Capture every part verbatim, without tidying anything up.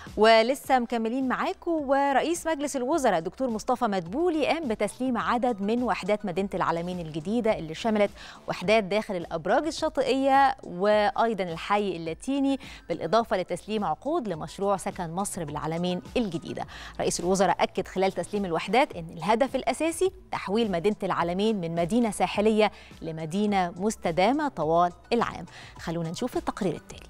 ولسه مكملين معاكم. ورئيس مجلس الوزراء دكتور مصطفى مدبولي قام بتسليم عدد من وحدات مدينة العلمين الجديدة اللي شملت وحدات داخل الأبراج الشاطئية وأيضا الحي اللاتيني، بالإضافة لتسليم عقود لمشروع سكن مصر بالعلمين الجديدة. رئيس الوزراء أكد خلال تسليم الوحدات أن الهدف الأساسي تحويل مدينة العلمين من مدينة ساحلية لمدينة مستدامة طوال العام. خلونا نشوف التقرير التالي.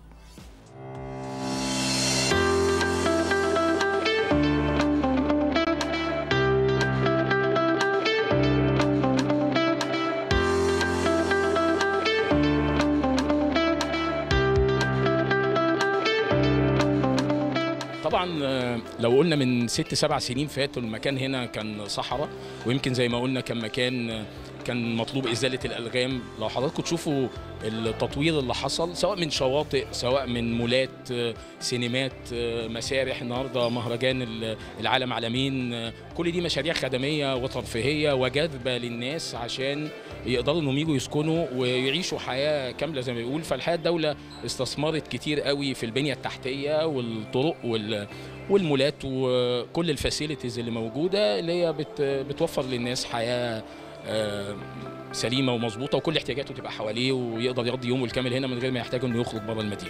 طبعا لو قلنا من ست سبع سنين فاتوا المكان هنا كان صحراء، ويمكن زي ما قلنا كان مكان كان مطلوب إزالة الألغام. لو حضراتكم تشوفوا التطوير اللي حصل سواء من شواطئ سواء من مولات سينمات مسارح، النهارده مهرجان العالم عالمين، كل دي مشاريع خدمية وترفيهية وجاذبة للناس عشان يقدروا انهم يجوا يسكنوا ويعيشوا حياة كاملة زي ما بيقول. فالحقيقة الدولة استثمرت كتير قوي في البنية التحتية والطرق والمولات وكل الفاسيلتيز اللي موجودة اللي هي بتوفر للناس حياة سليمه ومظبوطه وكل احتياجاته تبقى حواليه ويقدر يقضي يومه الكامل هنا من غير ما يحتاج انه يخرج بره المدينه.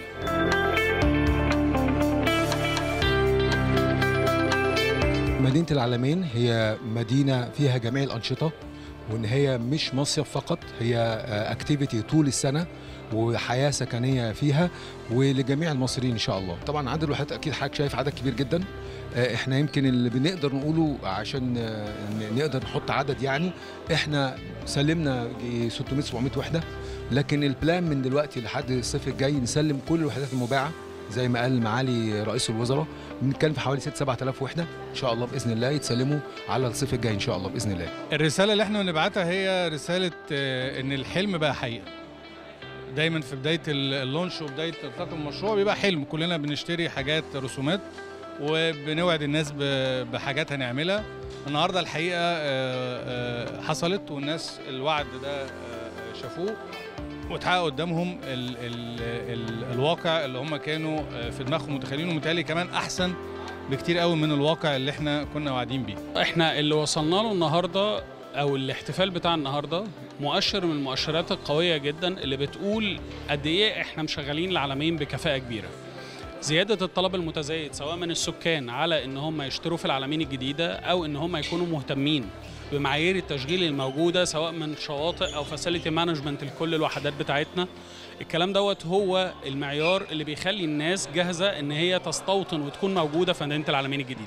مدينه العلمين هي مدينه فيها جميع الانشطه، وان هي مش مصيف فقط، هي اكتيفيتي طول السنه وحياه سكنيه فيها ولجميع المصريين ان شاء الله. طبعا عدد الوحدات اكيد حضرتك شايف عدد كبير جدا. احنا يمكن اللي بنقدر نقوله عشان نقدر نحط عدد، يعني احنا سلمنا ستمائة سبعمائة وحده، لكن البلان من دلوقتي لحد الصيف الجاي نسلم كل الوحدات المباعه زي ما قال معالي رئيس الوزراء. بنتكلم في حوالي ستة سبعة آلاف وحده ان شاء الله باذن الله يتسلموا على الصيف الجاي ان شاء الله باذن الله. الرساله اللي احنا بنبعتها هي رساله ان الحلم بقى حقيقه. دايما في بدايه اللونش وبدايه اطلاق المشروع بيبقى حلم، كلنا بنشتري حاجات رسومات وبنوعد الناس بحاجات هنعملها. النهارده الحقيقه حصلت والناس الوعد ده شافوه واتحقق قدامهم ال ال ال الواقع اللي هم كانوا في دماغهم متخيلينه، ومتهيألي كمان احسن بكتير قوي من الواقع اللي احنا كنا واعدين بيه. احنا اللي وصلنا له النهارده او الاحتفال بتاع النهارده مؤشر من المؤشرات القويه جدا اللي بتقول قد ايه احنا مشغلين العلمين بكفاءه كبيره. زيادة الطلب المتزايد سواء من السكان على ان هم يشتروا في العلمين الجديدة او ان هم يكونوا مهتمين بمعايير التشغيل الموجودة سواء من شواطئ او فاسيلتي مانجمنت لكل الوحدات بتاعتنا. الكلام دوت هو المعيار اللي بيخلي الناس جاهزة ان هي تستوطن وتكون موجودة في مدينة العلمين الجديدة.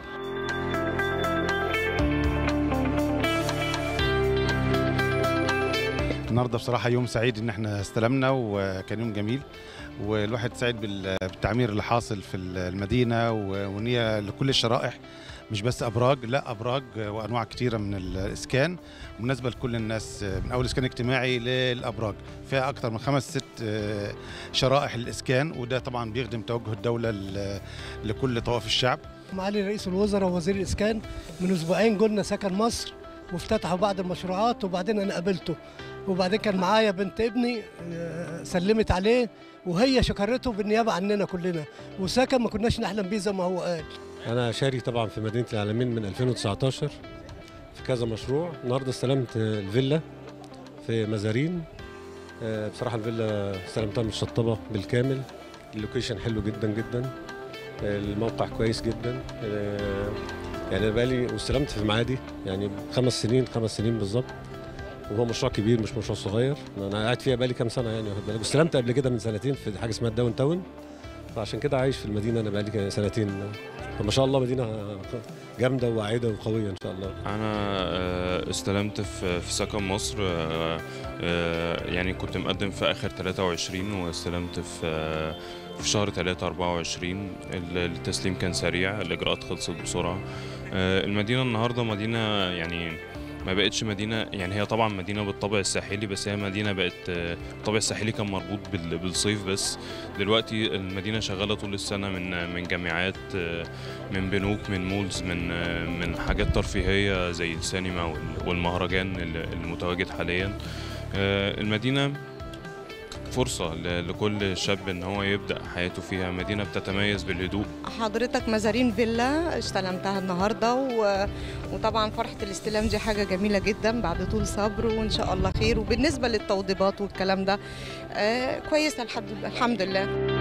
النهارده بصراحة يوم سعيد ان احنا استلمنا وكان يوم جميل، والواحد سعيد بالتعمير اللي حاصل في المدينة وان هي لكل الشرائح مش بس ابراج، لا ابراج وانواع كتيرة من الاسكان مناسبة لكل الناس، من اول اسكان اجتماعي للابراج. فيها اكتر من خمس ست شرائح الاسكان، وده طبعا بيخدم توجه الدولة لكل طوائف الشعب. معالي رئيس الوزراء ووزير الاسكان من اسبوعين قلنا سكن مصر وافتتحوا بعض المشروعات، وبعدين انا قابلته، وبعدين كان معايا بنت ابني سلمت عليه وهي شكرته بالنيابه عننا كلنا، وسكن ما كناش نحلم بيه زي ما هو قال. انا شاري طبعا في مدينه العلمين من ألفين وتسعتاشر في كذا مشروع. النهارده استلمت الفيلا في مزارين. بصراحه الفيلا استلمتها من الشطبه بالكامل، اللوكيشن حلو جدا جدا، الموقع كويس جدا. يعني انا بقالي واستلمت في المعادي يعني خمس سنين خمس سنين بالظبط، وهو مشروع كبير مش مشروع صغير. انا قاعد فيها بقالي كام سنه يعني واخد بالك، واستلمت قبل كده من سنتين في حاجه اسمها الداون تاون، فعشان كده عايش في المدينه انا بقالي سنتين. فما شاء الله مدينه جامده وواعده وقويه ان شاء الله. انا استلمت في سكن مصر، يعني كنت مقدم في اخر ثلاثة وعشرين واستلمت في في شهر ثلاثة أربعة وعشرين. التسليم كان سريع، الاجراءات خلصت بسرعه. المدينه النهارده مدينه يعني ما بقتش مدينه، يعني هي طبعا مدينه بالطابع الساحلي، بس هي مدينه بقت الطابع الساحلي كان مربوط بالصيف بس. دلوقتي المدينه شغاله طول السنه من من جامعات، من بنوك، من مولز، من من حاجات ترفيهيه زي السينما والمهرجان المتواجد حاليا. المدينه فرصة لكل شاب ان هو يبدأ حياته فيها. مدينة بتتميز بالهدوء. حضرتك مزارين فيلا استلمتها النهارده و... وطبعا فرحة الاستلام دي حاجة جميلة جدا بعد طول صبر، وان شاء الله خير. وبالنسبة للتوضيبات والكلام ده آه كويسة الحمد لله.